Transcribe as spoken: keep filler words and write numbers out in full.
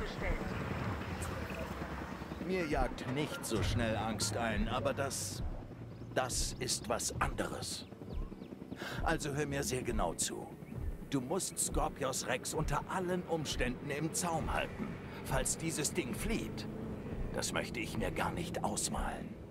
aufgestellt. Mir jagt nicht so schnell Angst ein, aber das... das ist was anderes. Also hör mir sehr genau zu. Du musst Skorpios Rex unter allen Umständen im Zaum halten, falls dieses Ding flieht. Das möchte ich mir gar nicht ausmalen.